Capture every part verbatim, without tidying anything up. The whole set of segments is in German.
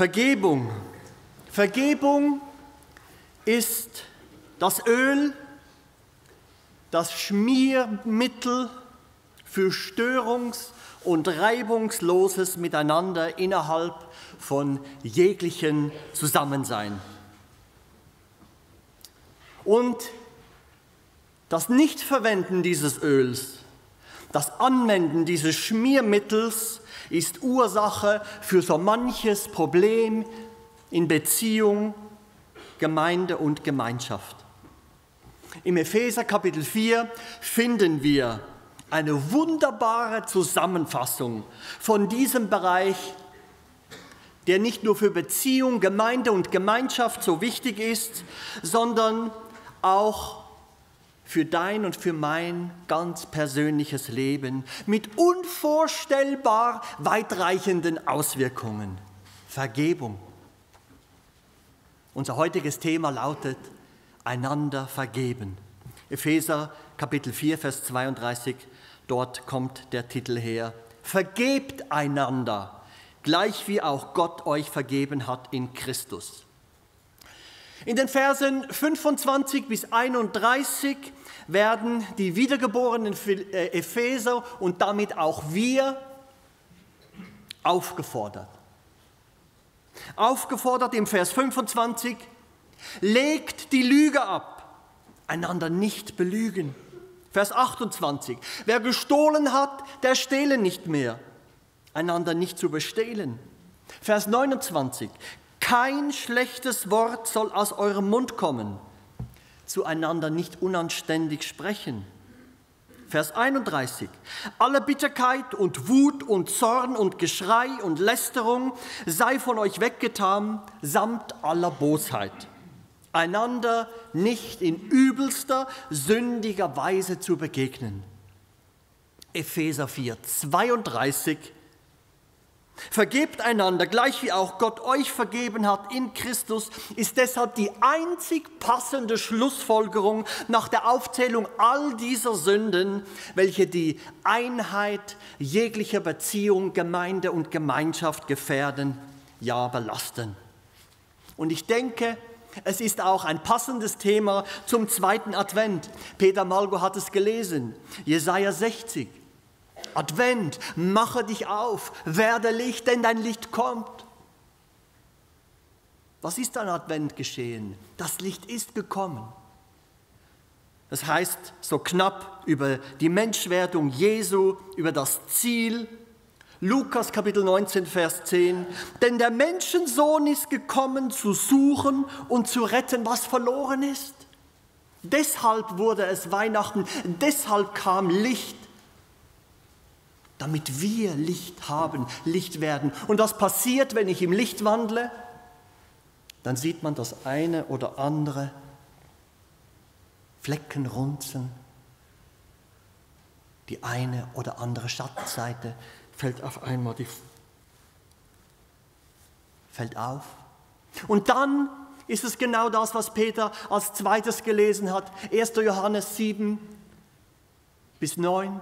Vergebung. Vergebung ist das Öl, das Schmiermittel für störungs- und reibungsloses Miteinander innerhalb von jeglichen Zusammensein. Und das Nichtverwenden dieses Öls, das Anwenden dieses Schmiermittels ist Ursache für so manches Problem in Beziehung, Gemeinde und Gemeinschaft. Im Epheser Kapitel vier finden wir eine wunderbare Zusammenfassung von diesem Bereich, der nicht nur für Beziehung, Gemeinde und Gemeinschaft so wichtig ist, sondern auch für dein und für mein ganz persönliches Leben mit unvorstellbar weitreichenden Auswirkungen. Vergebung. Unser heutiges Thema lautet: einander vergeben. Epheser Kapitel vier, Vers zweiunddreißig, dort kommt der Titel her. Vergebt einander, gleich wie auch Gott euch vergeben hat in Christus. In den Versen fünfundzwanzig bis einunddreißig werden die wiedergeborenen Epheser und damit auch wir aufgefordert. Aufgefordert im Vers fünfundzwanzig, legt die Lüge ab, einander nicht belügen. Vers achtundzwanzig, wer gestohlen hat, der stehle nicht mehr, einander nicht zu bestehlen. Vers neunundzwanzig, kein schlechtes Wort soll aus eurem Mund kommen, zueinander nicht unanständig sprechen. Vers einunddreißig, alle Bitterkeit und Wut und Zorn und Geschrei und Lästerung sei von euch weggetan, samt aller Bosheit. Einander nicht in übelster, sündiger Weise zu begegnen. Epheser vier, zweiunddreißig, vergebt einander, gleich wie auch Gott euch vergeben hat in Christus, ist deshalb die einzig passende Schlussfolgerung nach der Aufzählung all dieser Sünden, welche die Einheit jeglicher Beziehung, Gemeinde und Gemeinschaft gefährden, ja belasten. Und ich denke, es ist auch ein passendes Thema zum zweiten Advent. Peter Malgo hat es gelesen, Jesaja sechzig. Advent, mache dich auf, werde Licht, denn dein Licht kommt. Was ist an Advent geschehen? Das Licht ist gekommen. Das heißt so knapp über die Menschwerdung Jesu, über das Ziel. Lukas Kapitel neunzehn, Vers zehn. Denn der Menschensohn ist gekommen, zu suchen und zu retten, was verloren ist. Deshalb wurde es Weihnachten, deshalb kam Licht. Damit wir Licht haben, Licht werden. Und was passiert, wenn ich im Licht wandle? Dann sieht man das eine oder andere, Flecken runzeln, die eine oder andere Schattenseite fällt auf einmal die, fällt auf. Und dann ist es genau das, was Peter als zweites gelesen hat, erster Johannes sieben bis neun.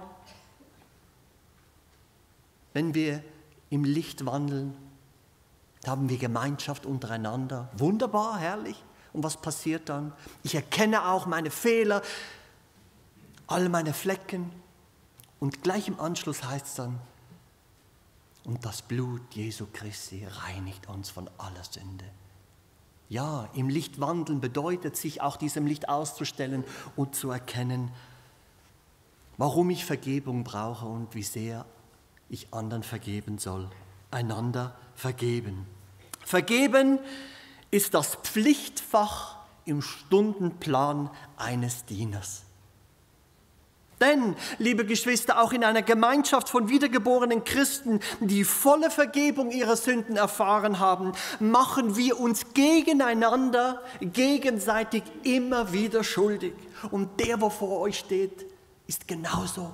Wenn wir im Licht wandeln, haben wir Gemeinschaft untereinander. Wunderbar, herrlich. Und was passiert dann? Ich erkenne auch meine Fehler, alle meine Flecken. Und gleich im Anschluss heißt es dann, und das Blut Jesu Christi reinigt uns von aller Sünde. Ja, im Licht wandeln bedeutet, sich auch diesem Licht auszustellen und zu erkennen, warum ich Vergebung brauche und wie sehr ich anderen vergeben soll. Einander vergeben. Vergeben ist das Pflichtfach im Stundenplan eines Dieners. Denn, liebe Geschwister, auch in einer Gemeinschaft von wiedergeborenen Christen, die volle Vergebung ihrer Sünden erfahren haben, machen wir uns gegeneinander, gegenseitig immer wieder schuldig. Und der, der vor euch steht, ist genauso.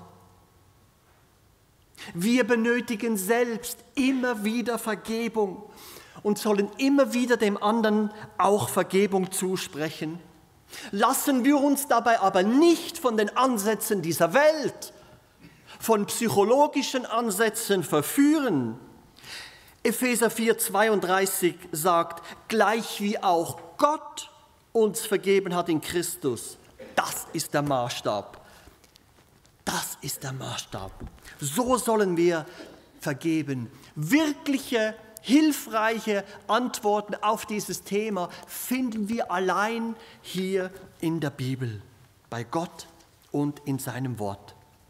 Wir benötigen selbst immer wieder Vergebung und sollen immer wieder dem anderen auch Vergebung zusprechen. Lassen wir uns dabei aber nicht von den Ansätzen dieser Welt, von psychologischen Ansätzen verführen. Epheser vier, zweiunddreißig sagt, gleich wie auch Gott uns vergeben hat in Christus. Das ist der Maßstab. Das ist der Maßstab. So sollen wir vergeben. Wirkliche, hilfreiche Antworten auf dieses Thema finden wir allein hier in der Bibel, bei Gott und in seinem Wort.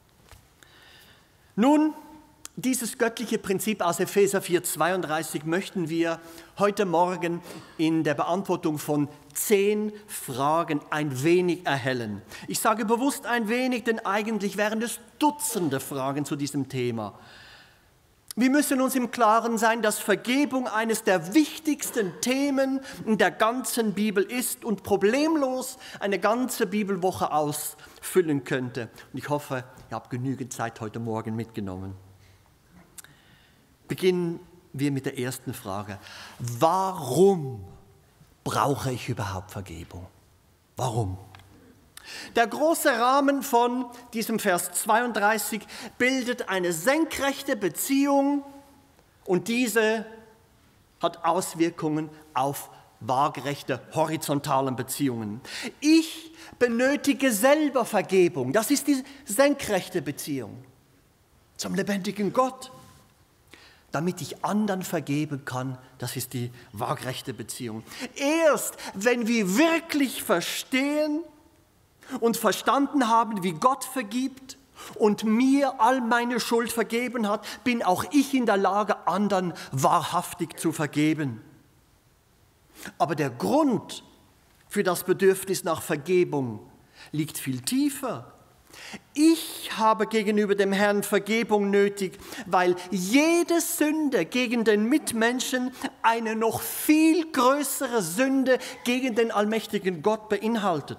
Nun, dieses göttliche Prinzip aus Epheser vier, zweiunddreißig möchten wir heute Morgen in der Beantwortung von zehn Fragen ein wenig erhellen. Ich sage bewusst ein wenig, denn eigentlich wären es Dutzende Fragen zu diesem Thema. Wir müssen uns im Klaren sein, dass Vergebung eines der wichtigsten Themen in der ganzen Bibel ist und problemlos eine ganze Bibelwoche ausfüllen könnte. Und ich hoffe, ihr habt genügend Zeit heute Morgen mitgenommen. Beginnen wir mit der ersten Frage. Warum brauche ich überhaupt Vergebung? Warum? Der große Rahmen von diesem Vers zweiunddreißig bildet eine senkrechte Beziehung und diese hat Auswirkungen auf waagerechte horizontale Beziehungen. Ich benötige selber Vergebung. Das ist die senkrechte Beziehung zum lebendigen Gott. Damit ich anderen vergeben kann, das ist die waagerechte Beziehung. Erst wenn wir wirklich verstehen und verstanden haben, wie Gott vergibt und mir all meine Schuld vergeben hat, bin auch ich in der Lage, anderen wahrhaftig zu vergeben. Aber der Grund für das Bedürfnis nach Vergebung liegt viel tiefer. Ich habe gegenüber dem Herrn Vergebung nötig, weil jede Sünde gegen den Mitmenschen eine noch viel größere Sünde gegen den allmächtigen Gott beinhaltet.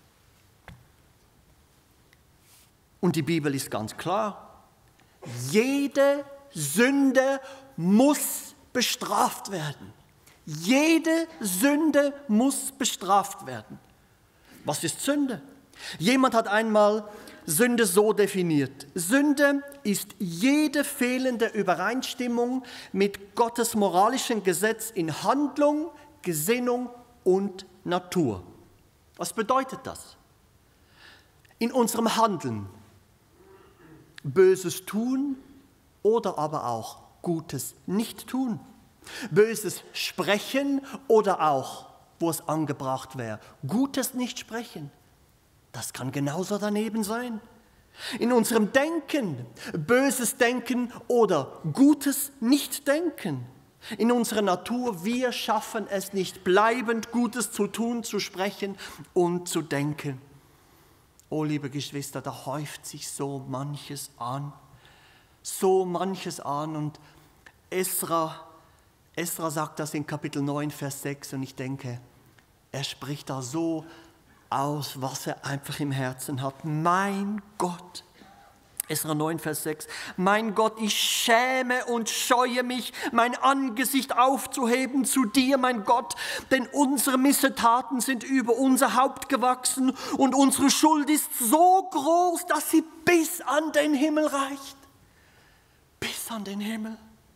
Und die Bibel ist ganz klar. Jede Sünde muss bestraft werden. Jede Sünde muss bestraft werden. Was ist Sünde? Jemand hat einmal Sünde so definiert. Sünde ist jede fehlende Übereinstimmung mit Gottes moralischem Gesetz in Handlung, Gesinnung und Natur. Was bedeutet das? In unserem Handeln Böses tun oder aber auch Gutes nicht tun. Böses sprechen oder auch, wo es angebracht wäre, Gutes nicht sprechen. Das kann genauso daneben sein. In unserem Denken, böses Denken oder Gutes nicht denken. In unserer Natur, wir schaffen es nicht, bleibend Gutes zu tun, zu sprechen und zu denken. Oh, liebe Geschwister, da häuft sich so manches an. So manches an. Und Esra, Esra sagt das in Kapitel neun, Vers sechs. Und ich denke, er spricht da so aus, was er einfach im Herzen hat. Mein Gott, Esra neun, Vers sechs, mein Gott, ich schäme und scheue mich, mein Angesicht aufzuheben zu dir, mein Gott, denn unsere Missetaten sind über unser Haupt gewachsen und unsere Schuld ist so groß, dass sie bis an den Himmel reicht. Bis an den Himmel.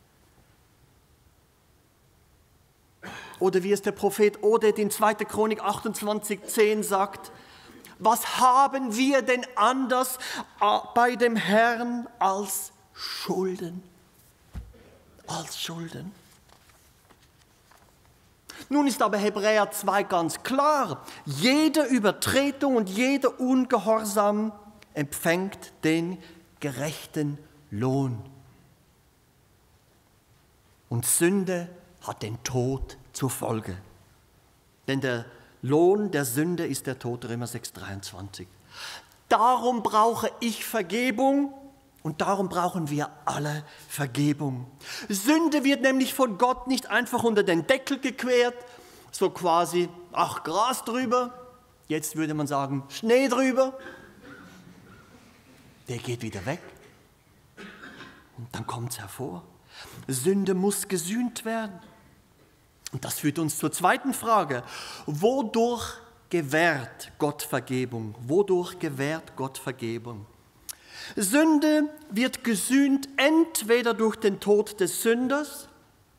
Oder wie es der Prophet Oded in zweiter Chronik achtundzwanzig, zehn sagt, was haben wir denn anders bei dem Herrn als Schulden? Als Schulden. Nun ist aber Hebräer zwei ganz klar. Jede Übertretung und jeder Ungehorsam empfängt den gerechten Lohn. Und Sünde hat den Tod zur Folge. Denn der Lohn der Sünde ist der Tod, Römer sechs, dreiundzwanzig. Darum brauche ich Vergebung und darum brauchen wir alle Vergebung. Sünde wird nämlich von Gott nicht einfach unter den Deckel gekehrt, so quasi, ach, Gras drüber, jetzt würde man sagen, Schnee drüber. Der geht wieder weg und dann kommt es hervor. Sünde muss gesühnt werden. Und das führt uns zur zweiten Frage. Wodurch gewährt Gott Vergebung? Wodurch gewährt Gott Vergebung? Sünde wird gesühnt entweder durch den Tod des Sünders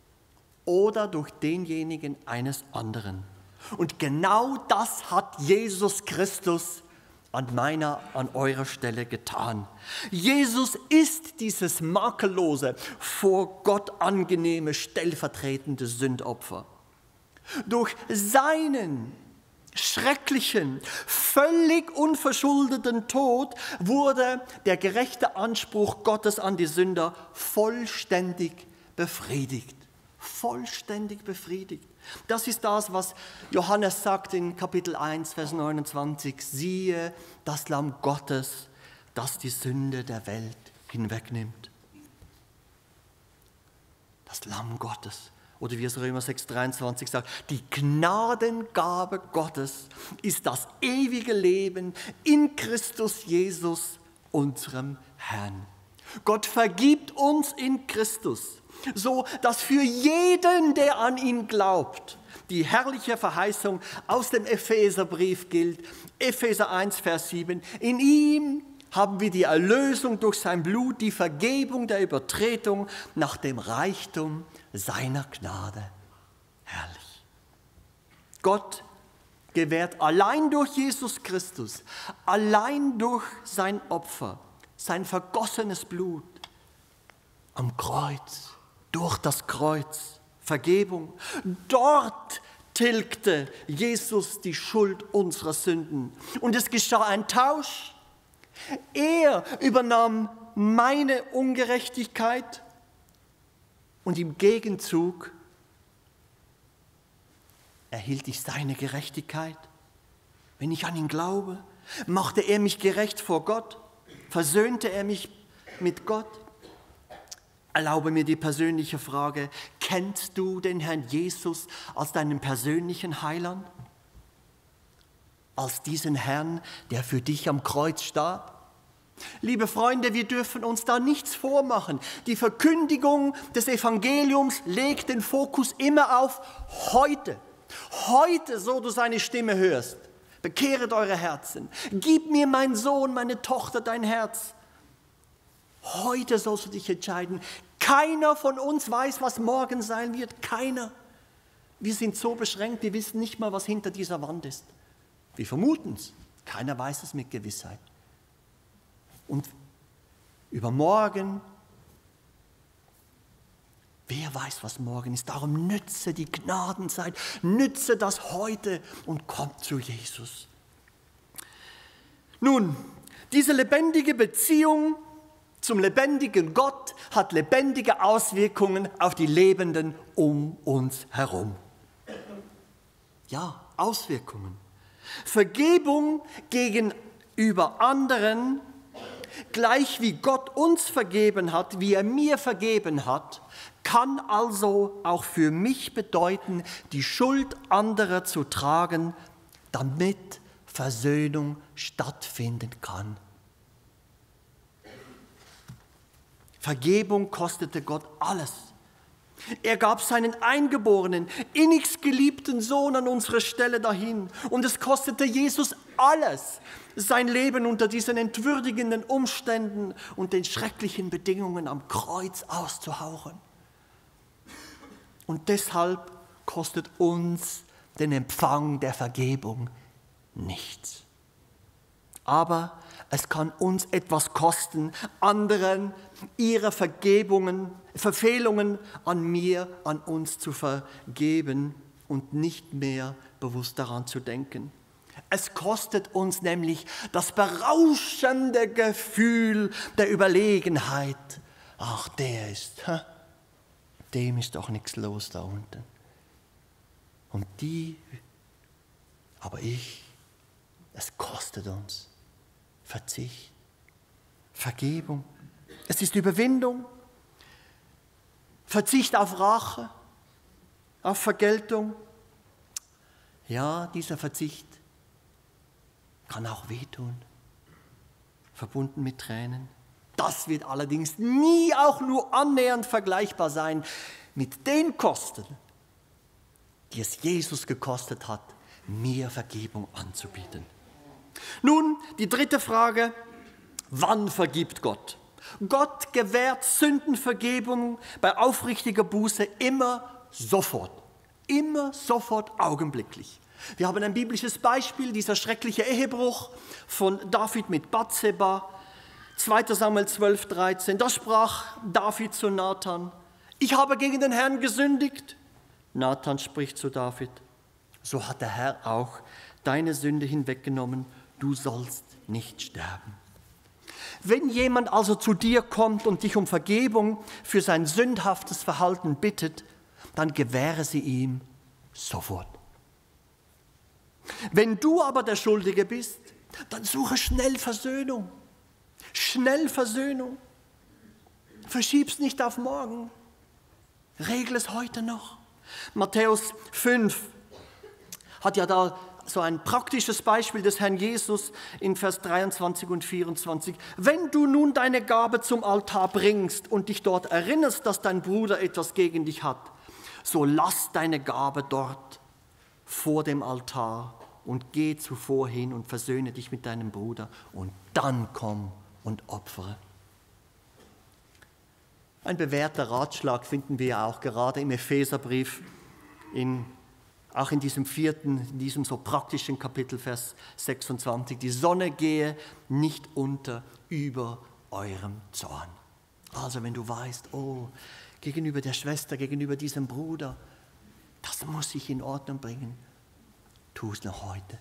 oder durch denjenigen eines anderen. Und genau das hat Jesus Christus an meiner, an eurer Stelle getan. Jesus ist dieses makellose, vor Gott angenehme, stellvertretende Sündopfer. Durch seinen schrecklichen, völlig unverschuldeten Tod wurde der gerechte Anspruch Gottes an die Sünder vollständig befriedigt. Vollständig befriedigt. Das ist das, was Johannes sagt in Kapitel eins, Vers neunundzwanzig. Siehe, das Lamm Gottes, das die Sünde der Welt hinwegnimmt. Das Lamm Gottes. Oder wie es Römer sechs, dreiundzwanzig sagt, die Gnadengabe Gottes ist das ewige Leben in Christus Jesus, unserem Herrn. Gott vergibt uns in Christus, so dass für jeden, der an ihn glaubt, die herrliche Verheißung aus dem Epheserbrief gilt. Epheser eins, Vers sieben. In ihm haben wir die Erlösung durch sein Blut, die Vergebung der Übertretung nach dem Reichtum seiner Gnade. Herrlich. Gott gewährt allein durch Jesus Christus, allein durch sein Opfer, sein vergossenes Blut am Kreuz, durch das Kreuz, Vergebung. Dort tilgte Jesus die Schuld unserer Sünden. Und es geschah ein Tausch. Er übernahm meine Ungerechtigkeit und im Gegenzug erhielt ich seine Gerechtigkeit. Wenn ich an ihn glaube, machte er mich gerecht vor Gott, versöhnte er mich mit Gott. Erlaube mir die persönliche Frage, kennst du den Herrn Jesus als deinen persönlichen Heiland? Als diesen Herrn, der für dich am Kreuz starb? Liebe Freunde, wir dürfen uns da nichts vormachen. Die Verkündigung des Evangeliums legt den Fokus immer auf heute. Heute, so du seine Stimme hörst. Bekehret eure Herzen. Gib mir, mein Sohn, meine Tochter, dein Herz. Heute sollst du dich entscheiden. Keiner von uns weiß, was morgen sein wird. Keiner. Wir sind so beschränkt, wir wissen nicht mal, was hinter dieser Wand ist. Wir vermuten es. Keiner weiß es mit Gewissheit. Und über morgen, wer weiß, was morgen ist. Darum nütze die Gnadenzeit, nütze das heute und komm zu Jesus. Nun, diese lebendige Beziehung zum lebendigen Gott hat lebendige Auswirkungen auf die Lebenden um uns herum. Ja, Auswirkungen. Vergebung gegenüber anderen, gleich wie Gott uns vergeben hat, wie er mir vergeben hat, kann also auch für mich bedeuten, die Schuld anderer zu tragen, damit Versöhnung stattfinden kann. Vergebung kostete Gott alles. Er gab seinen eingeborenen, innigst geliebten Sohn an unsere Stelle dahin. Und es kostete Jesus alles, sein Leben unter diesen entwürdigenden Umständen und den schrecklichen Bedingungen am Kreuz auszuhauchen. Und deshalb kostet uns den Empfang der Vergebung nichts. Aber es kann uns etwas kosten, anderen ihre Vergebungen, Verfehlungen an mir, an uns zu vergeben und nicht mehr bewusst daran zu denken. Es kostet uns nämlich das berauschende Gefühl der Überlegenheit. Ach, der ist, dem ist doch nichts los da unten. Und die, aber ich, es kostet uns Verzicht, Vergebung. Es ist Überwindung, Verzicht auf Rache, auf Vergeltung. Ja, dieser Verzicht kann auch wehtun, verbunden mit Tränen. Das wird allerdings nie auch nur annähernd vergleichbar sein mit den Kosten, die es Jesus gekostet hat, mir Vergebung anzubieten. Nun, die dritte Frage, wann vergibt Gott? Gott gewährt Sündenvergebung bei aufrichtiger Buße immer sofort. Immer sofort augenblicklich. Wir haben ein biblisches Beispiel, dieser schreckliche Ehebruch von David mit Bathseba. zweiter Samuel zwölf, dreizehn. Da sprach David zu Nathan: Ich habe gegen den Herrn gesündigt. Nathan spricht zu David: So hat der Herr auch deine Sünde hinweggenommen, du sollst nicht sterben. Wenn jemand also zu dir kommt und dich um Vergebung für sein sündhaftes Verhalten bittet, dann gewähre sie ihm sofort. Wenn du aber der Schuldige bist, dann suche schnell Versöhnung. Schnell Versöhnung. Verschieb's nicht auf morgen. Regle es heute noch. Matthäus fünf hat ja da so ein praktisches Beispiel des Herrn Jesus in Vers dreiundzwanzig und vierundzwanzig. Wenn du nun deine Gabe zum Altar bringst und dich dort erinnerst, dass dein Bruder etwas gegen dich hat, so lass deine Gabe dort vor dem Altar und geh zuvor hin und versöhne dich mit deinem Bruder und dann komm und opfere. Ein bewährter Ratschlag finden wir ja auch gerade im Epheserbrief, in, auch in diesem vierten, in diesem so praktischen Kapitel, Vers sechsundzwanzig. Die Sonne gehe nicht unter über eurem Zorn. Also wenn du weißt, oh, gegenüber der Schwester, gegenüber diesem Bruder, das muss ich in Ordnung bringen, tu es noch heute.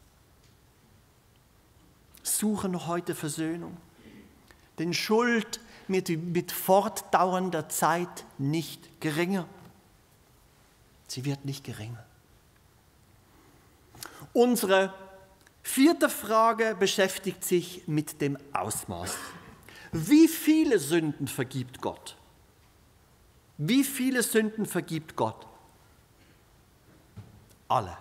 Suche noch heute Versöhnung. Denn Schuld wird mit fortdauernder Zeit nicht geringer. Sie wird nicht geringer. Unsere vierte Frage beschäftigt sich mit dem Ausmaß. Wie viele Sünden vergibt Gott? Wie viele Sünden vergibt Gott? Alle.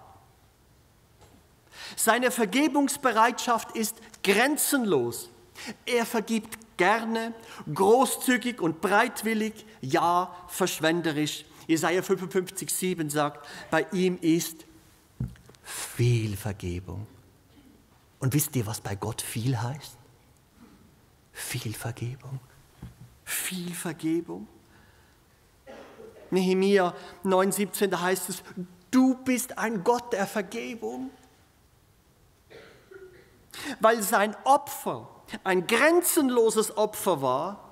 Seine Vergebungsbereitschaft ist grenzenlos. Er vergibt gerne, großzügig und bereitwillig, ja, verschwenderisch. Jesaja fünfundfünfzig, sieben sagt, bei ihm ist viel Vergebung. Und wisst ihr, was bei Gott viel heißt? Viel Vergebung. Viel Vergebung. Nehemia neun, siebzehn, da heißt es, du bist ein Gott der Vergebung. Weil sein Opfer ein grenzenloses Opfer war,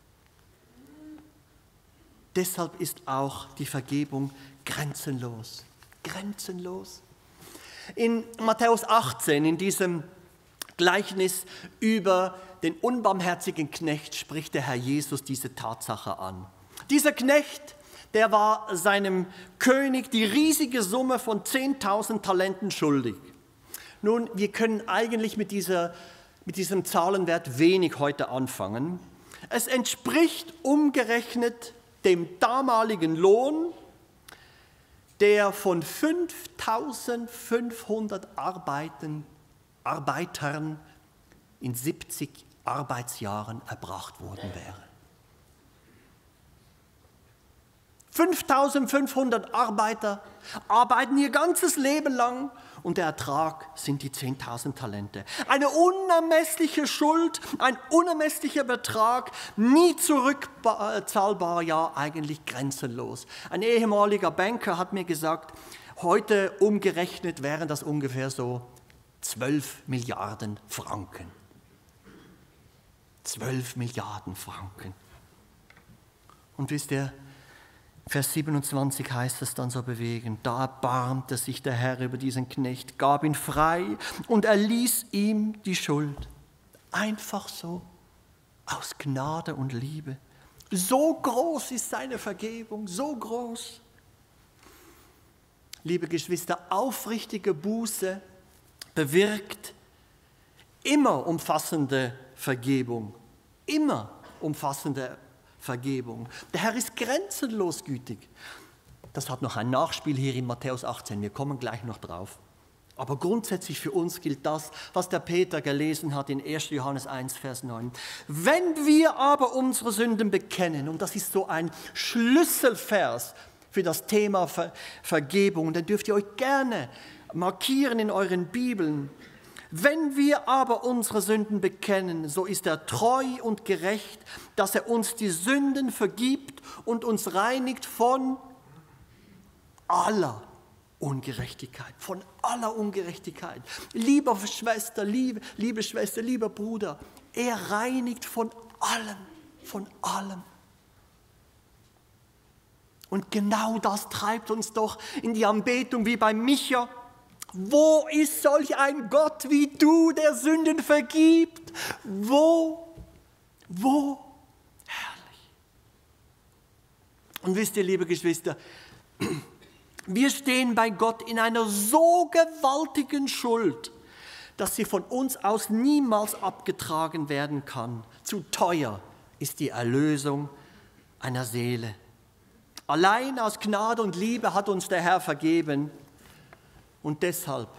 deshalb ist auch die Vergebung grenzenlos. Grenzenlos. In Matthäus achtzehn, in diesem Gleichnis über den unbarmherzigen Knecht, spricht der Herr Jesus diese Tatsache an. Dieser Knecht, der war seinem König die riesige Summe von zehntausend Talenten schuldig. Nun, wir können eigentlich mit, dieser, mit diesem Zahlenwert wenig heute anfangen. Es entspricht umgerechnet dem damaligen Lohn, der von fünftausendfünfhundert Arbeiten, Arbeitern in siebzig Arbeitsjahren erbracht worden wäre. fünftausendfünfhundert Arbeiter arbeiten ihr ganzes Leben lang und der Ertrag sind die zehntausend Talente. Eine unermessliche Schuld, ein unermesslicher Betrag, nie zurückzahlbar, ja eigentlich grenzenlos. Ein ehemaliger Banker hat mir gesagt, heute umgerechnet wären das ungefähr so zwölf Milliarden Franken. zwölf Milliarden Franken. Und wisst ihr, Vers siebenundzwanzig heißt es dann so bewegend, da erbarmte sich der Herr über diesen Knecht, gab ihn frei und erließ ihm die Schuld. Einfach so, aus Gnade und Liebe. So groß ist seine Vergebung, so groß. Liebe Geschwister, aufrichtige Buße bewirkt immer umfassende Vergebung, immer umfassende Vergebung. Vergebung. Der Herr ist grenzenlos gütig. Das hat noch ein Nachspiel hier in Matthäus achtzehn. Wir kommen gleich noch drauf. Aber grundsätzlich für uns gilt das, was der Peter gelesen hat in erster Johannes eins, Vers neun. Wenn wir aber unsere Sünden bekennen, und das ist so ein Schlüsselvers für das Thema Ver- Vergebung, dann dürft ihr euch gerne markieren in euren Bibeln. Wenn wir aber unsere Sünden bekennen, so ist er treu und gerecht, dass er uns die Sünden vergibt und uns reinigt von aller Ungerechtigkeit, von aller Ungerechtigkeit. Lieber Schwester, liebe, liebe Schwester, lieber Bruder, er reinigt von allem, von allem. Und genau das treibt uns doch in die Anbetung wie bei Micha. Wo ist solch ein Gott wie du, der Sünden vergibt? Wo? Wo? Herrlich. Und wisst ihr, liebe Geschwister, wir stehen bei Gott in einer so gewaltigen Schuld, dass sie von uns aus niemals abgetragen werden kann. Zu teuer ist die Erlösung einer Seele. Allein aus Gnade und Liebe hat uns der Herr vergeben. Und deshalb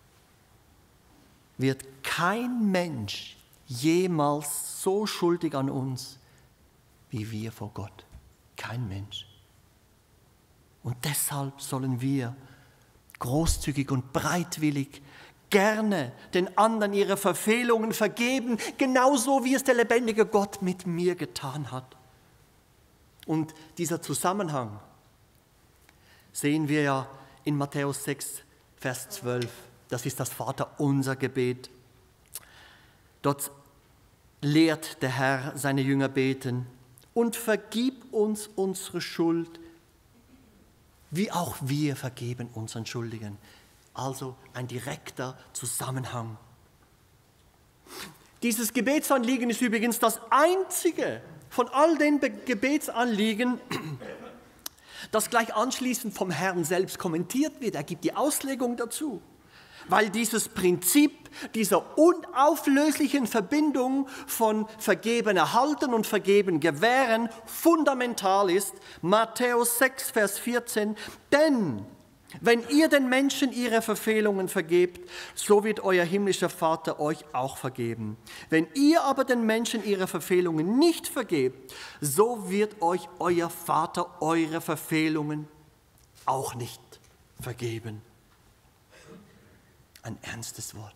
wird kein Mensch jemals so schuldig an uns wie wir vor Gott. Kein Mensch. Und deshalb sollen wir großzügig und bereitwillig gerne den anderen ihre Verfehlungen vergeben, genauso wie es der lebendige Gott mit mir getan hat. Und dieser Zusammenhang sehen wir ja in Matthäus sechs, Vers zwölf. Das ist das Vaterunser-Gebet. Dort lehrt der Herr seine Jünger beten: Und vergib uns unsere Schuld, wie auch wir vergeben unseren Schuldigen. Also ein direkter Zusammenhang. Dieses Gebetsanliegen ist übrigens das einzige von all den Gebetsanliegen, das gleich anschließend vom Herrn selbst kommentiert wird. Er gibt die Auslegung dazu. Weil dieses Prinzip dieser unauflöslichen Verbindung von Vergeben erhalten und Vergeben gewähren fundamental ist. Matthäus sechs, Vers vierzehn. Denn wenn ihr den Menschen ihre Verfehlungen vergebt, so wird euer himmlischer Vater euch auch vergeben. Wenn ihr aber den Menschen ihre Verfehlungen nicht vergebt, so wird euch euer Vater eure Verfehlungen auch nicht vergeben. Ein ernstes Wort.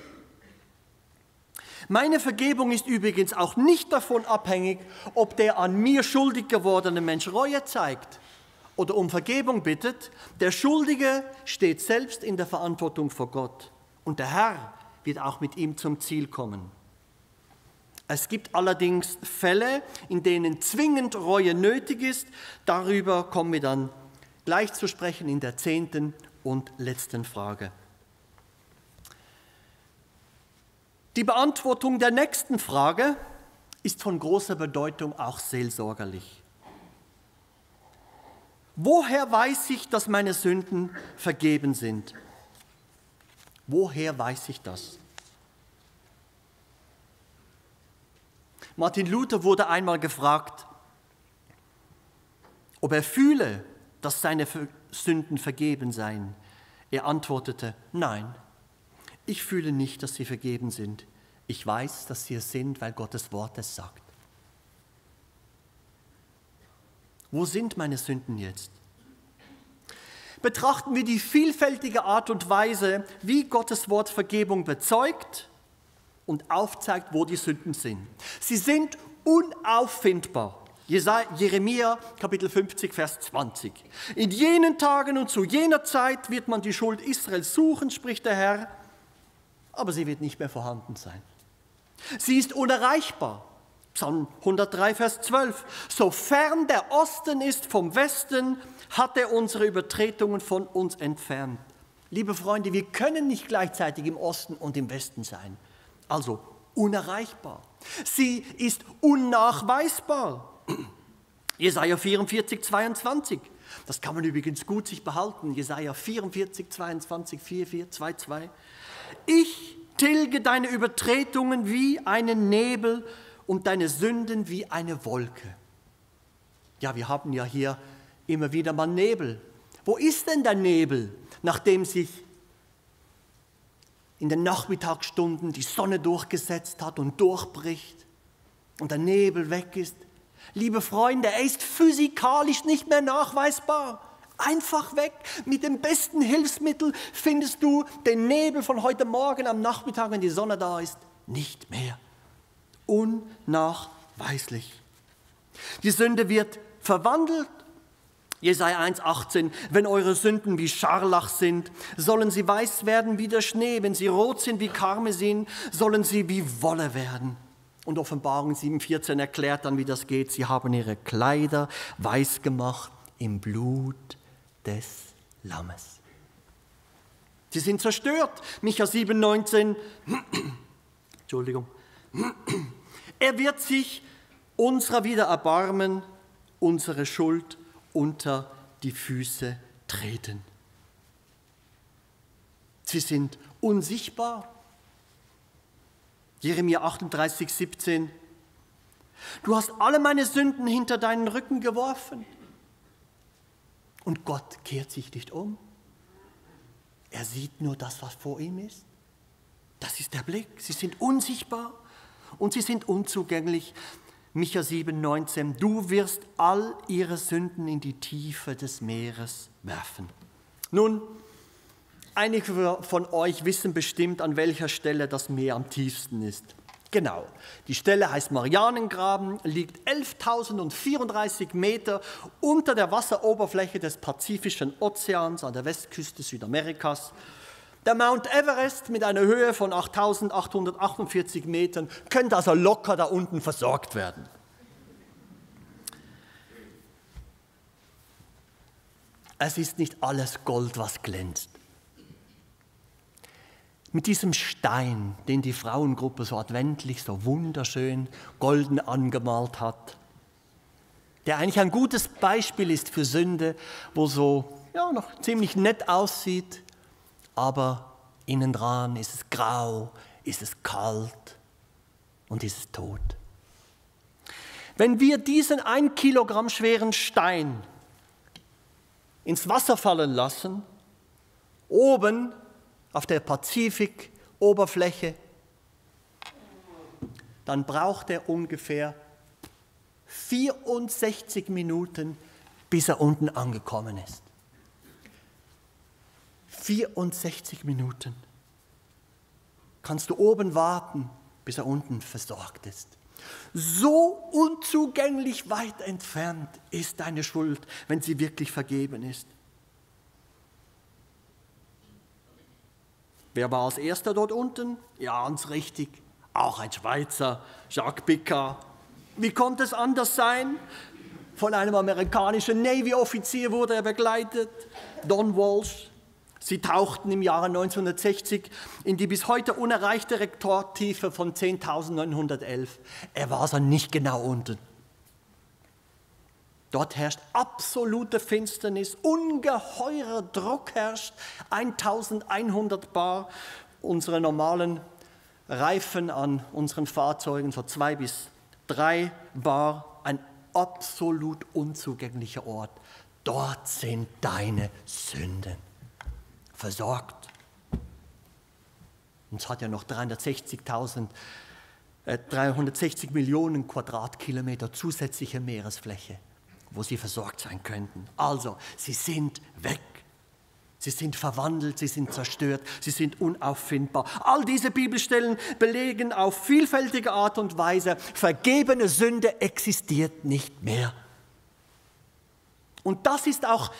Meine Vergebung ist übrigens auch nicht davon abhängig, ob der an mir schuldig gewordene Mensch Reue zeigt oder um Vergebung bittet. Der Schuldige steht selbst in der Verantwortung vor Gott und der Herr wird auch mit ihm zum Ziel kommen. Es gibt allerdings Fälle, in denen zwingend Reue nötig ist. Darüber kommen wir dann gleich zu sprechen in der zehnten und letzten Frage. Die Beantwortung der nächsten Frage ist von großer Bedeutung auch seelsorgerlich. Woher weiß ich, dass meine Sünden vergeben sind? Woher weiß ich das? Martin Luther wurde einmal gefragt, ob er fühle, dass seine Sünden vergeben seien. Er antwortete: Nein, ich fühle nicht, dass sie vergeben sind. Ich weiß, dass sie es sind, weil Gottes Wort es sagt. Wo sind meine Sünden jetzt? Betrachten wir die vielfältige Art und Weise, wie Gottes Wort Vergebung bezeugt und aufzeigt, wo die Sünden sind. Sie sind unauffindbar. Jeremia, Kapitel fünfzig, Vers zwanzig. In jenen Tagen und zu jener Zeit wird man die Schuld Israels suchen, spricht der Herr, aber sie wird nicht mehr vorhanden sein. Sie ist unerreichbar. Psalm hundertdrei, Vers zwölf. So fern der Osten ist vom Westen, hat er unsere Übertretungen von uns entfernt. Liebe Freunde, wir können nicht gleichzeitig im Osten und im Westen sein. Also unerreichbar. Sie ist unnachweisbar. Jesaja vierundvierzig, zweiundzwanzig. Das kann man übrigens gut sich behalten. Jesaja vierundvierzig, zweiundzwanzig, vier, vier, zwei, zwei. Ich tilge deine Übertretungen wie einen Nebel und deine Sünden wie eine Wolke. Ja, wir haben ja hier immer wieder mal Nebel. Wo ist denn der Nebel, nachdem sich in den Nachmittagsstunden die Sonne durchgesetzt hat und durchbricht und der Nebel weg ist? Liebe Freunde, er ist physikalisch nicht mehr nachweisbar. Einfach weg. Mit dem besten Hilfsmittel findest du den Nebel von heute Morgen am Nachmittag, wenn die Sonne da ist, nicht mehr. Unnachweislich. Die Sünde wird verwandelt Jesaja eins achtzehn, wenn eure Sünden wie Scharlach sind, sollen sie weiß werden wie der Schnee. Wenn sie rot sind wie Karmesin, sollen sie wie Wolle werden. Und Offenbarung sieben vierzehn erklärt dann, wie das geht. Sie haben ihre Kleider weiß gemacht im Blut des Lammes. Sie sind zerstört. Micha sieben neunzehn, Entschuldigung. Er wird sich unserer wieder erbarmen, unsere Schuld unter die Füße treten. Sie sind unsichtbar. Jeremia achtunddreißig siebzehn. Du hast alle meine Sünden hinter deinen Rücken geworfen. Und Gott kehrt sich nicht um. Er sieht nur das, was vor ihm ist. Das ist der Blick. Sie sind unsichtbar und sie sind unzugänglich. Micha sieben neunzehn, du wirst all ihre Sünden in die Tiefe des Meeres werfen. Nun, einige von euch wissen bestimmt, an welcher Stelle das Meer am tiefsten ist. Genau, die Stelle heißt Marianengraben, liegt elftausendvierunddreißig Meter unter der Wasseroberfläche des Pazifischen Ozeans an der Westküste Südamerikas. Der Mount Everest mit einer Höhe von achttausendachthundertachtundvierzig Metern könnte also locker da unten versorgt werden. Es ist nicht alles Gold, was glänzt. Mit diesem Stein, den die Frauengruppe so adventlich, so wunderschön golden angemalt hat, der eigentlich ein gutes Beispiel ist für Sünde, wo so ja, noch ziemlich nett aussieht, aber innen dran ist es grau, ist es kalt und ist es tot. Wenn wir diesen ein Kilogramm schweren Stein ins Wasser fallen lassen, oben auf der Pazifikoberfläche, dann braucht er ungefähr vierundsechzig Minuten, bis er unten angekommen ist. vierundsechzig Minuten. Kannst du oben warten, bis er unten versorgt ist. So unzugänglich weit entfernt ist deine Schuld, wenn sie wirklich vergeben ist. Wer war als erster dort unten? Ja, ganz richtig. Auch ein Schweizer, Jacques Picard. Wie konnte es anders sein? Von einem amerikanischen Navy-Offizier wurde er begleitet, Don Walsh. Sie tauchten im Jahre neunzehnhundertsechzig in die bis heute unerreichte Rekordtiefe von zehntausendneunhundertelf. Er war also nicht genau unten. Dort herrscht absolute Finsternis, ungeheurer Druck herrscht, eintausendeinhundert Bar. Unsere normalen Reifen an unseren Fahrzeugen, so zwei bis drei Bar, ein absolut unzugänglicher Ort. Dort sind deine Sünden versorgt. Und es hat ja noch dreihundertsechzigtausend, äh, dreihundertsechzig Millionen Quadratkilometer zusätzliche Meeresfläche, wo sie versorgt sein könnten. Also, sie sind weg. Sie sind verwandelt, sie sind zerstört, sie sind unauffindbar. All diese Bibelstellen belegen auf vielfältige Art und Weise, vergebene Sünde existiert nicht mehr. Und das ist auch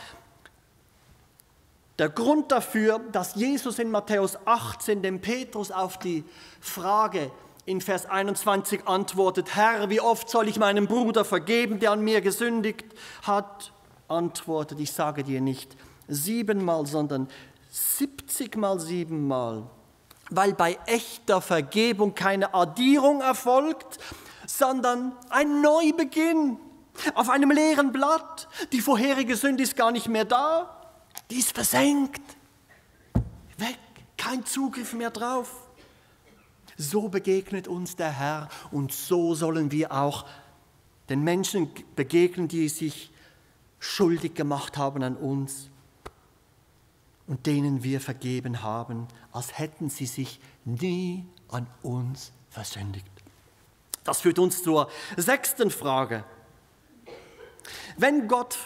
der Grund dafür, dass Jesus in Matthäus achtzehn dem Petrus auf die Frage in Vers einundzwanzig antwortet, Herr, wie oft soll ich meinem Bruder vergeben, der an mir gesündigt hat? Antwortet, ich sage dir nicht siebenmal, sondern siebzigmal siebenmal. Weil bei echter Vergebung keine Addierung erfolgt, sondern ein Neubeginn auf einem leeren Blatt. Die vorherige Sünde ist gar nicht mehr da. Die ist versenkt, weg, kein Zugriff mehr drauf. So begegnet uns der Herr und so sollen wir auch den Menschen begegnen, die sich schuldig gemacht haben an uns und denen wir vergeben haben, als hätten sie sich nie an uns versündigt. Das führt uns zur sechsten Frage. Wenn Gott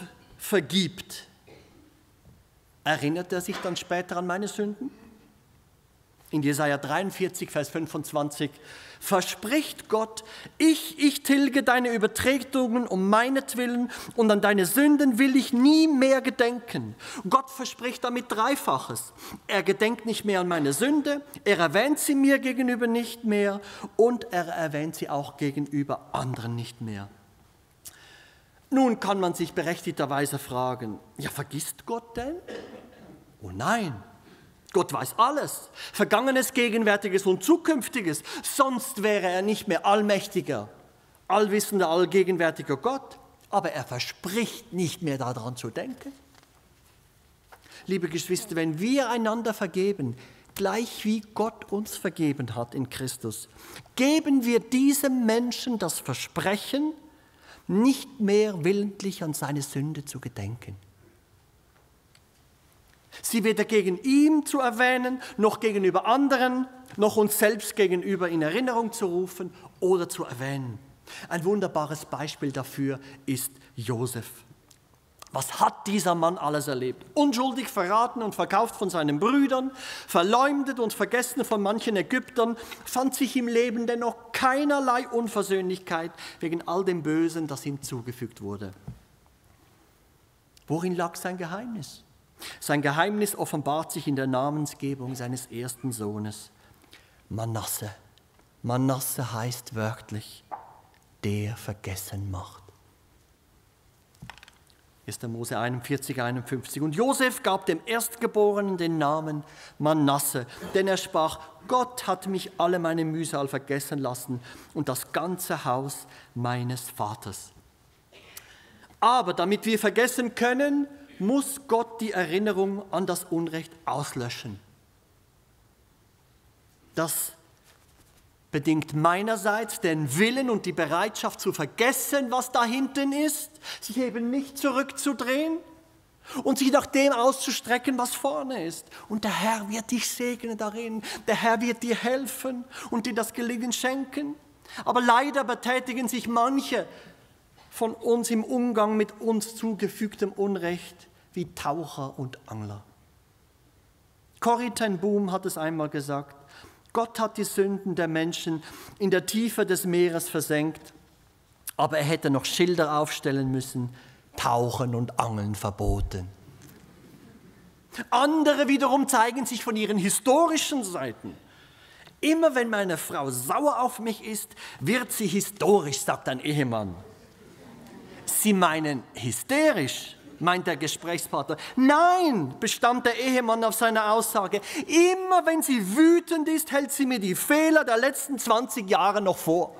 vergibt, erinnert er sich dann später an meine Sünden? in Jesaja dreiundvierzig, Vers fünfundzwanzig, verspricht Gott, ich, ich tilge deine Übertretungen um meinetwillen und an deine Sünden will ich nie mehr gedenken. Gott verspricht damit Dreifaches. Er gedenkt nicht mehr an meine Sünde, er erwähnt sie mir gegenüber nicht mehr und er erwähnt sie auch gegenüber anderen nicht mehr. Nun kann man sich berechtigterweise fragen, ja, vergisst Gott denn? Oh nein. Gott weiß alles, Vergangenes, Gegenwärtiges und Zukünftiges, sonst wäre er nicht mehr allmächtiger, allwissender, allgegenwärtiger Gott, aber er verspricht nicht mehr daran zu denken. Liebe Geschwister, wenn wir einander vergeben, gleich wie Gott uns vergeben hat in Christus, geben wir diesem Menschen das Versprechen, nicht mehr willentlich an seine Sünde zu gedenken. Sie weder gegen ihn zu erwähnen, noch gegenüber anderen, noch uns selbst gegenüber in Erinnerung zu rufen oder zu erwähnen. Ein wunderbares Beispiel dafür ist Josef. Was hat dieser Mann alles erlebt? Unschuldig verraten und verkauft von seinen Brüdern, verleumdet und vergessen von manchen Ägyptern, fand sich im Leben dennoch keinerlei Unversöhnlichkeit wegen all dem Bösen, das ihm zugefügt wurde. Worin lag sein Geheimnis? Sein Geheimnis offenbart sich in der Namensgebung seines ersten Sohnes, Manasse. Manasse heißt wörtlich, der vergessen macht. erster Mose einundvierzig, einundfünfzig. Und Josef gab dem Erstgeborenen den Namen Manasse, denn er sprach, Gott hat mich alle meine Mühsal vergessen lassen und das ganze Haus meines Vaters. Aber damit wir vergessen können, muss Gott die Erinnerung an das Unrecht auslöschen. Das bedingt meinerseits den Willen und die Bereitschaft zu vergessen, was da hinten ist, sich eben nicht zurückzudrehen und sich nach dem auszustrecken, was vorne ist. Und der Herr wird dich segnen darin, der Herr wird dir helfen und dir das Gelingen schenken. Aber leider betätigen sich manche von uns im Umgang mit uns zugefügtem Unrecht wie Taucher und Angler. Corrie ten Boom hat es einmal gesagt, Gott hat die Sünden der Menschen in der Tiefe des Meeres versenkt, aber er hätte noch Schilder aufstellen müssen, Tauchen und Angeln verboten. Andere wiederum zeigen sich von ihren historischen Seiten. Immer wenn meine Frau sauer auf mich ist, wird sie historisch, sagt ein Ehemann. Sie meinen hysterisch, meint der Gesprächspartner. Nein, bestand der Ehemann auf seiner Aussage. Immer wenn sie wütend ist, hält sie mir die Fehler der letzten zwanzig Jahre noch vor.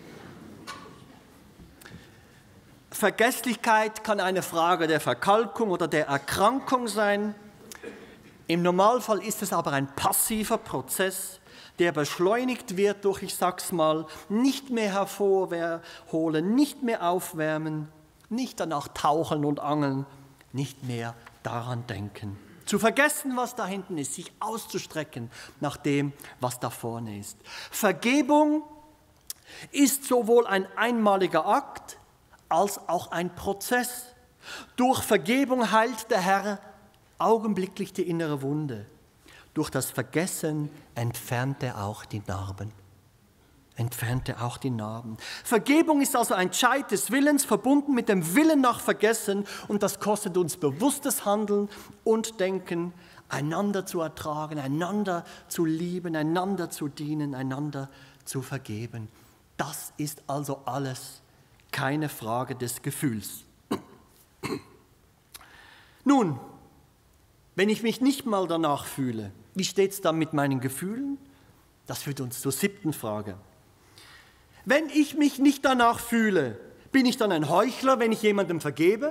Vergesslichkeit kann eine Frage der Verkalkung oder der Erkrankung sein. Im Normalfall ist es aber ein passiver Prozess, der beschleunigt wird durch, ich sag's mal, nicht mehr hervorholen, nicht mehr aufwärmen, nicht danach tauchen und angeln, nicht mehr daran denken. Zu vergessen, was da hinten ist, sich auszustrecken nach dem, was da vorne ist. Vergebung ist sowohl ein einmaliger Akt als auch ein Prozess. Durch Vergebung heilt der Herr augenblicklich die innere Wunde. Durch das Vergessen entfernt er auch die Narben. Entfernt er auch die Narben. Vergebung ist also ein Entscheid des Willens, verbunden mit dem Willen nach Vergessen. Und das kostet uns bewusstes Handeln und Denken, einander zu ertragen, einander zu lieben, einander zu dienen, einander zu vergeben. Das ist also alles keine Frage des Gefühls. Nun, wenn ich mich nicht mal danach fühle, wie steht es dann mit meinen Gefühlen? Das führt uns zur siebten Frage. Wenn ich mich nicht danach fühle, bin ich dann ein Heuchler, wenn ich jemandem vergebe?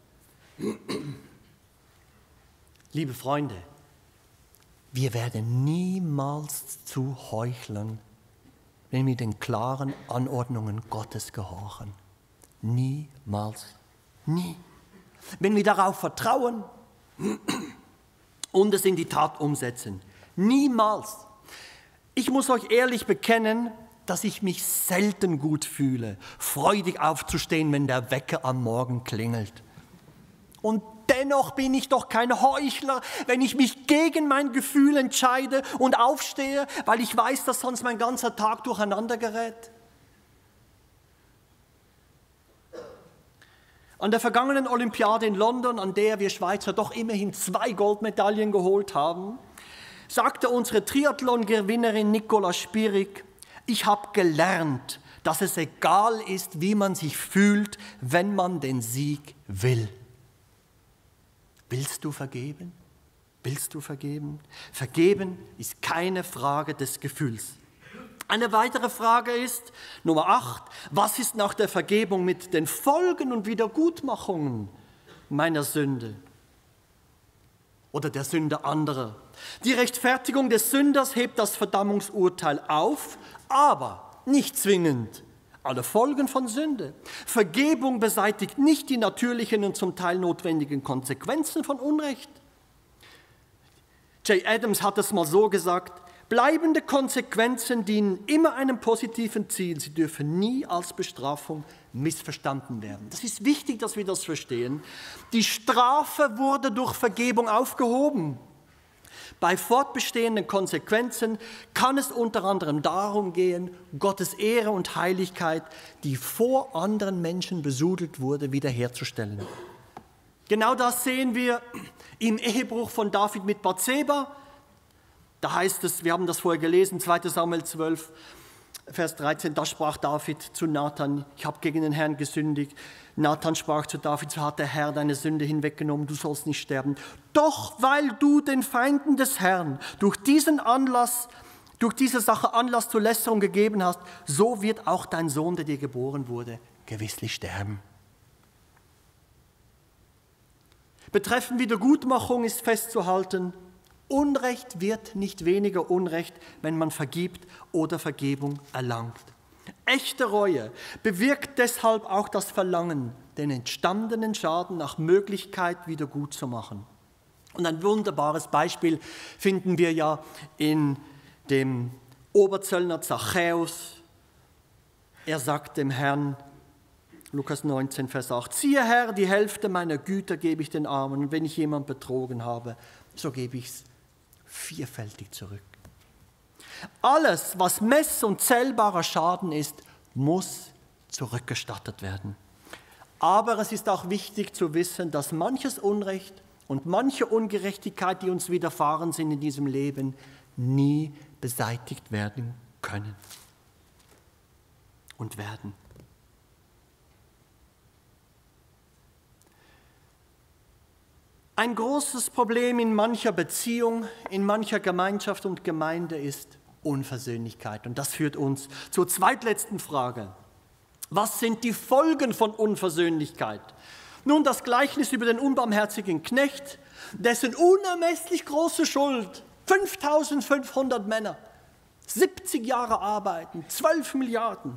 Liebe Freunde, wir werden niemals zu Heuchlern, wenn wir den klaren Anordnungen Gottes gehorchen. Niemals. Nie. Wenn wir darauf vertrauen und es in die Tat umsetzen. Niemals. Ich muss euch ehrlich bekennen, dass ich mich selten gut fühle, freudig aufzustehen, wenn der Wecker am Morgen klingelt. Und dennoch bin ich doch kein Heuchler, wenn ich mich gegen mein Gefühl entscheide und aufstehe, weil ich weiß, dass sonst mein ganzer Tag durcheinander gerät. An der vergangenen Olympiade in London, an der wir Schweizer doch immerhin zwei Goldmedaillen geholt haben, sagte unsere Triathlon-Gewinnerin Nicola Spirig: Ich habe gelernt, dass es egal ist, wie man sich fühlt, wenn man den Sieg will. Willst du vergeben? Willst du vergeben? Vergeben ist keine Frage des Gefühls. Eine weitere Frage ist, Nummer acht, was ist nach der Vergebung mit den Folgen und Wiedergutmachungen meiner Sünde oder der Sünde anderer? Die Rechtfertigung des Sünders hebt das Verdammungsurteil auf, aber nicht zwingend alle Folgen von Sünde. Vergebung beseitigt nicht die natürlichen und zum Teil notwendigen Konsequenzen von Unrecht. Jay Adams hat es mal so gesagt: Bleibende Konsequenzen dienen immer einem positiven Ziel. Sie dürfen nie als Bestrafung missverstanden werden. Das ist wichtig, dass wir das verstehen. Die Strafe wurde durch Vergebung aufgehoben. Bei fortbestehenden Konsequenzen kann es unter anderem darum gehen, Gottes Ehre und Heiligkeit, die vor anderen Menschen besudelt wurde, wiederherzustellen. Genau das sehen wir im Ehebruch von David mit Bathseba. Da heißt es, wir haben das vorher gelesen, zweiter Samuel zwölf, Vers dreizehn, da sprach David zu Nathan: Ich habe gegen den Herrn gesündigt. Nathan sprach zu David: So hat der Herr deine Sünde hinweggenommen, du sollst nicht sterben. Doch weil du den Feinden des Herrn durch diesen Anlass, durch diese Sache Anlass zur Lästerung gegeben hast, so wird auch dein Sohn, der dir geboren wurde, gewisslich sterben. Betreffend Wiedergutmachung ist festzuhalten: Unrecht wird nicht weniger Unrecht, wenn man vergibt oder Vergebung erlangt. Echte Reue bewirkt deshalb auch das Verlangen, den entstandenen Schaden nach Möglichkeit wieder gut zu machen. Und ein wunderbares Beispiel finden wir ja in dem Oberzöllner Zachäus. Er sagt dem Herrn, Lukas neunzehn, Vers acht, siehe Herr, die Hälfte meiner Güter gebe ich den Armen, und wenn ich jemanden betrogen habe, so gebe ich es vierfältig zurück. Alles, was mess- und zählbarer Schaden ist, muss zurückgestattet werden. Aber es ist auch wichtig zu wissen, dass manches Unrecht und manche Ungerechtigkeit, die uns widerfahren sind in diesem Leben, nie beseitigt werden können und werden. Ein großes Problem in mancher Beziehung, in mancher Gemeinschaft und Gemeinde ist Unversöhnlichkeit. Und das führt uns zur zweitletzten Frage. Was sind die Folgen von Unversöhnlichkeit? Nun, das Gleichnis über den unbarmherzigen Knecht, dessen unermesslich große Schuld, fünftausendfünfhundert Männer, siebzig Jahre arbeiten, zwölf Milliarden,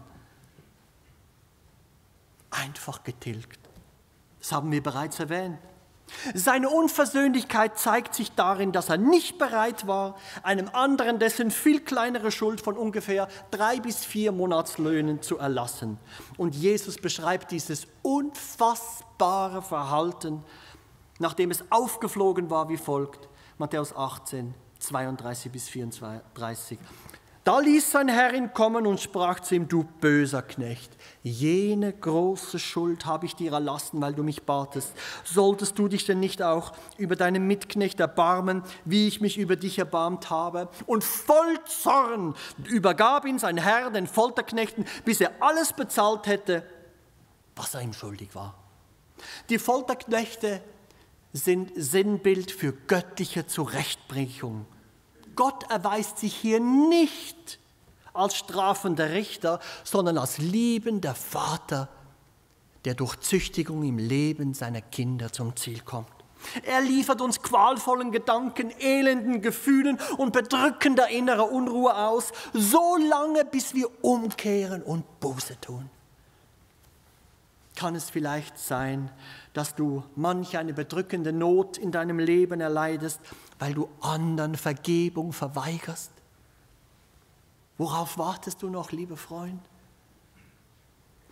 einfach getilgt. Das haben wir bereits erwähnt. Seine Unversöhnlichkeit zeigt sich darin, dass er nicht bereit war, einem anderen dessen viel kleinere Schuld von ungefähr drei bis vier Monatslöhnen zu erlassen. Und Jesus beschreibt dieses unfassbare Verhalten, nachdem es aufgeflogen war, wie folgt. Matthäus achtzehn, zweiunddreißig bis vierunddreißig. Da ließ sein Herr ihn kommen und sprach zu ihm: Du böser Knecht, jene große Schuld habe ich dir erlassen, weil du mich batest. Solltest du dich denn nicht auch über deinen Mitknecht erbarmen, wie ich mich über dich erbarmt habe? Und voll Zorn übergab ihn sein Herr den Folterknechten, bis er alles bezahlt hätte, was er ihm schuldig war. Die Folterknechte sind Sinnbild für göttliche Zurechtbringung. Gott erweist sich hier nicht als strafender Richter, sondern als liebender Vater, der durch Züchtigung im Leben seiner Kinder zum Ziel kommt. Er liefert uns qualvollen Gedanken, elenden Gefühlen und bedrückender innerer Unruhe aus, so lange, bis wir umkehren und Buße tun. Kann es vielleicht sein, dass du manch eine bedrückende Not in deinem Leben erleidest, weil du anderen Vergebung verweigerst? Worauf wartest du noch, lieber Freund?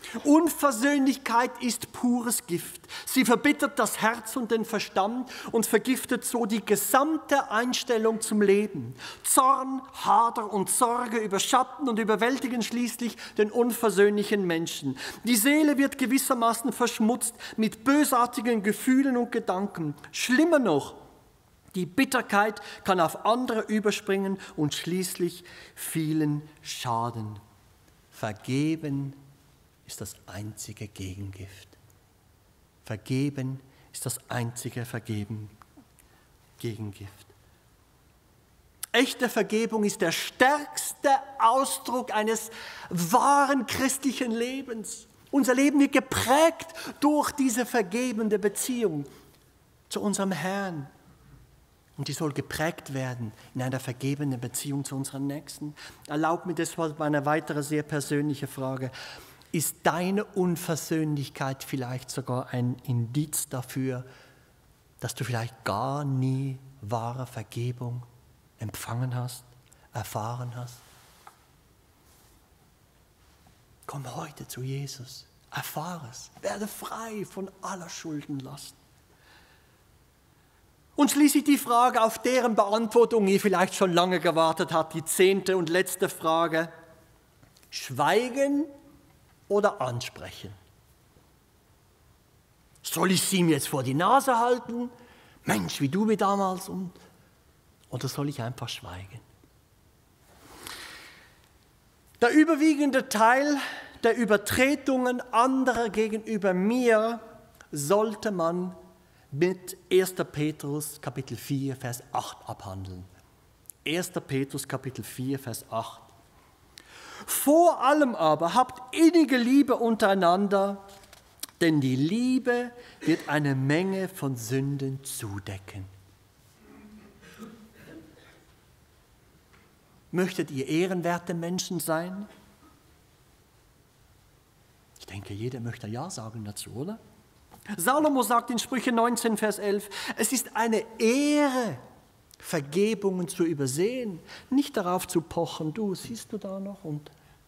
Unversöhnlichkeit ist pures Gift. Sie verbittert das Herz und den Verstand und vergiftet so die gesamte Einstellung zum Leben. Zorn, Hader und Sorge überschatten und überwältigen schließlich den unversöhnlichen Menschen. Die Seele wird gewissermaßen verschmutzt mit bösartigen Gefühlen und Gedanken. Schlimmer noch, die Bitterkeit kann auf andere überspringen und schließlich vielen schaden. Vergeben ist das einzige Gegengift. Vergeben ist das einzige Vergeben, Gegengift. Echte Vergebung ist der stärkste Ausdruck eines wahren christlichen Lebens. Unser Leben wird geprägt durch diese vergebende Beziehung zu unserem Herrn. Und die soll geprägt werden in einer vergebenden Beziehung zu unseren Nächsten. Erlaubt mir deshalb eine weitere sehr persönliche Frage. Ist deine Unversöhnlichkeit vielleicht sogar ein Indiz dafür, dass du vielleicht gar nie wahre Vergebung empfangen hast, erfahren hast? Komm heute zu Jesus, erfahre es, werde frei von aller Schuldenlast. Und schließlich die Frage, auf deren Beantwortung ihr vielleicht schon lange gewartet habt, die zehnte und letzte Frage. Schweigen oder ansprechen? Soll ich sie mir jetzt vor die Nase halten? Mensch, wie du mir damals. Und, oder soll ich einfach schweigen? Der überwiegende Teil der Übertretungen anderer gegenüber mir sollte man mit erster Petrus Kapitel vier, Vers acht abhandeln. erster Petrus Kapitel vier, Vers acht. Vor allem aber habt innige Liebe untereinander, denn die Liebe wird eine Menge von Sünden zudecken. Möchtet ihr ehrenwerte Menschen sein? Ich denke, jeder möchte Ja sagen dazu, oder? Salomo sagt in Sprüche neunzehn, Vers elf, es ist eine Ehre, Vergebungen zu übersehen, nicht darauf zu pochen, du, siehst du da noch? Und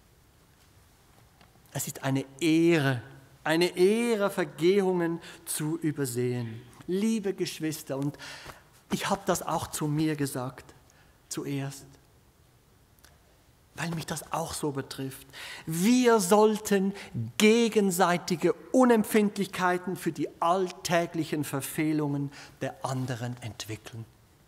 es ist eine Ehre, eine Ehre, Vergehungen zu übersehen. Liebe Geschwister, und ich habe das auch zu mir gesagt, zuerst, weil mich das auch so betrifft. Wir sollten gegenseitige Unempfindlichkeiten für die alltäglichen Verfehlungen der anderen entwickeln.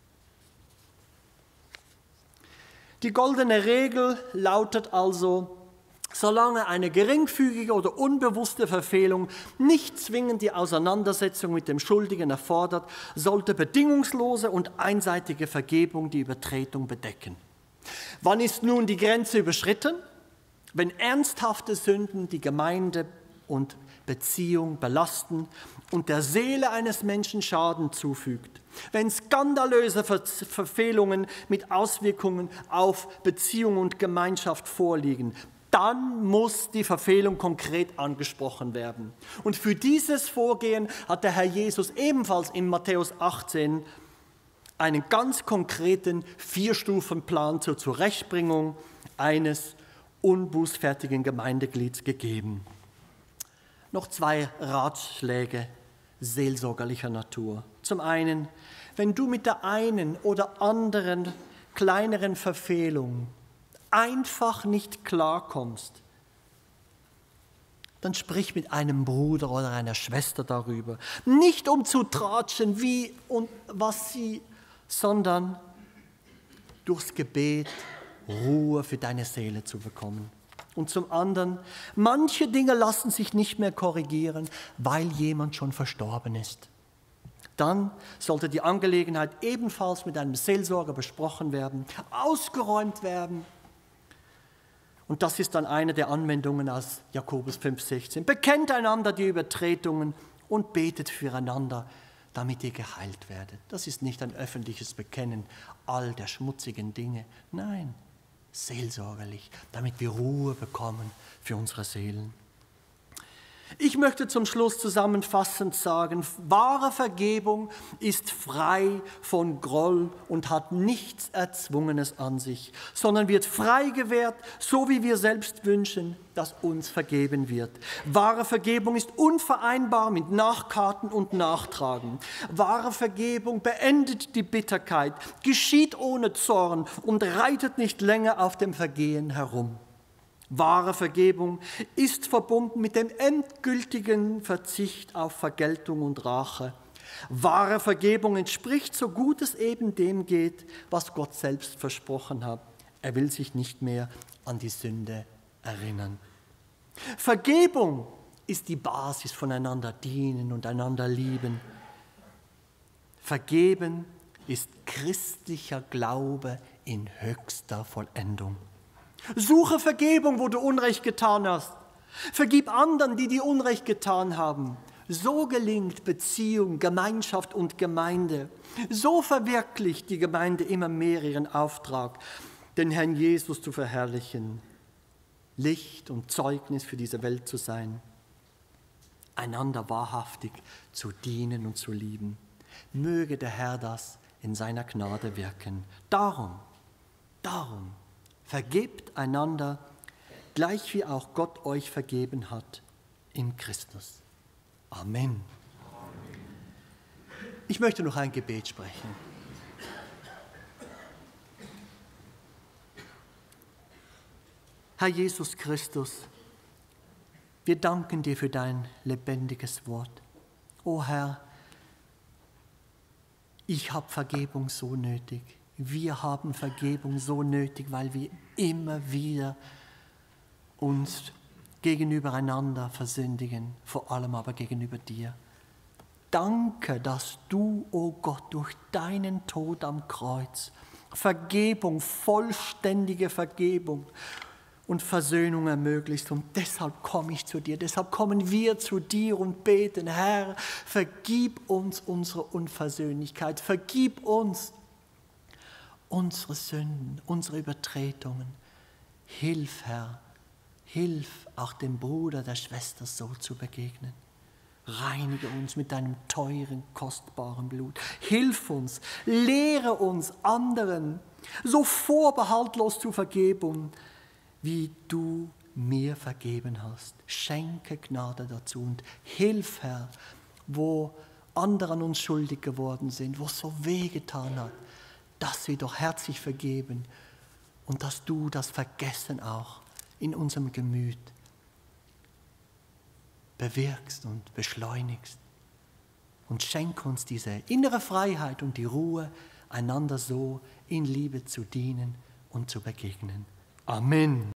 Die goldene Regel lautet also, solange eine geringfügige oder unbewusste Verfehlung nicht zwingend die Auseinandersetzung mit dem Schuldigen erfordert, sollte bedingungslose und einseitige Vergebung die Übertretung bedecken. Wann ist nun die Grenze überschritten? Wenn ernsthafte Sünden die Gemeinde und Beziehung belasten und der Seele eines Menschen Schaden zufügt. Wenn skandalöse Verfehlungen mit Auswirkungen auf Beziehung und Gemeinschaft vorliegen, dann muss die Verfehlung konkret angesprochen werden. Und für dieses Vorgehen hat der Herr Jesus ebenfalls in Matthäus achtzehn einen ganz konkreten Vier-Stufen-Plan zur Zurechtbringung eines unbußfertigen Gemeindeglieds gegeben. Noch zwei Ratschläge seelsorgerlicher Natur. Zum einen, wenn du mit der einen oder anderen kleineren Verfehlung einfach nicht klarkommst, dann sprich mit einem Bruder oder einer Schwester darüber. Nicht um zu tratschen, wie und was sie, sondern durchs Gebet Ruhe für deine Seele zu bekommen. Und zum anderen, manche Dinge lassen sich nicht mehr korrigieren, weil jemand schon verstorben ist. Dann sollte die Angelegenheit ebenfalls mit einem Seelsorger besprochen werden, ausgeräumt werden. Und das ist dann eine der Anwendungen aus Jakobus fünf sechzehn. Bekennt einander die Übertretungen und betet füreinander, damit ihr geheilt werdet. Das ist nicht ein öffentliches Bekennen all der schmutzigen Dinge. Nein, seelsorgerlich, damit wir Ruhe bekommen für unsere Seelen. Ich möchte zum Schluss zusammenfassend sagen, wahre Vergebung ist frei von Groll und hat nichts Erzwungenes an sich, sondern wird frei gewährt, so wie wir selbst wünschen, dass uns vergeben wird. Wahre Vergebung ist unvereinbar mit Nachkarten und Nachtragen. Wahre Vergebung beendet die Bitterkeit, geschieht ohne Zorn und reitet nicht länger auf dem Vergehen herum. Wahre Vergebung ist verbunden mit dem endgültigen Verzicht auf Vergeltung und Rache. Wahre Vergebung entspricht, so gut es eben dem geht, was Gott selbst versprochen hat. Er will sich nicht mehr an die Sünde erinnern. Vergebung ist die Basis von einander dienen und einander lieben. Vergeben ist christlicher Glaube in höchster Vollendung. Suche Vergebung, wo du Unrecht getan hast. Vergib anderen, die dir Unrecht getan haben. So gelingt Beziehung, Gemeinschaft und Gemeinde. So verwirklicht die Gemeinde immer mehr ihren Auftrag, den Herrn Jesus zu verherrlichen, Licht und Zeugnis für diese Welt zu sein, einander wahrhaftig zu dienen und zu lieben. Möge der Herr das in seiner Gnade wirken. Darum, darum, vergebt einander, gleich wie auch Gott euch vergeben hat in Christus. Amen. Ich möchte noch ein Gebet sprechen. Herr Jesus Christus, wir danken dir für dein lebendiges Wort. O Herr, ich habe Vergebung so nötig. Wir haben Vergebung so nötig, weil wir immer wieder uns gegenüber einander versündigen, vor allem aber gegenüber dir. Danke, dass du, o oh Gott, durch deinen Tod am Kreuz Vergebung, vollständige Vergebung und Versöhnung ermöglicht. Und deshalb komme ich zu dir, deshalb kommen wir zu dir und beten, Herr, vergib uns unsere Unversöhnlichkeit, vergib uns unsere Sünden, unsere Übertretungen. Hilf, Herr, hilf auch dem Bruder, der Schwester so zu begegnen. Reinige uns mit deinem teuren, kostbaren Blut. Hilf uns, lehre uns, anderen so vorbehaltlos zu vergeben, wie du mir vergeben hast. Schenke Gnade dazu und hilf, Herr, wo andere an uns schuldig geworden sind, wo es so wehgetan hat, dass wir doch herzlich vergeben und dass du das Vergessen auch in unserem Gemüt bewirkst und beschleunigst. Und schenk uns diese innere Freiheit und die Ruhe, einander so in Liebe zu dienen und zu begegnen. Amen.